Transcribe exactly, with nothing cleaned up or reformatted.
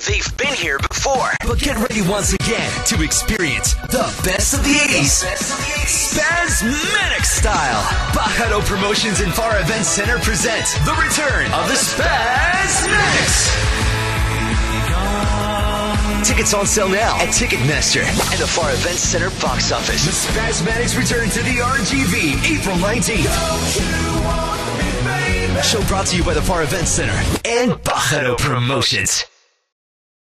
They've been here before, but get ready once again to experience the best of the eighties, Spazmatics style. Barbershop Promotions and Pharr Event Center present the return of the Spazmatics. Tickets on sale now at Ticketmaster and the Pharr Event Center box office. The Spazmatics return to the R G V April nineteenth. Show brought to you by the Pharr Event Center and Barbershop Promotions.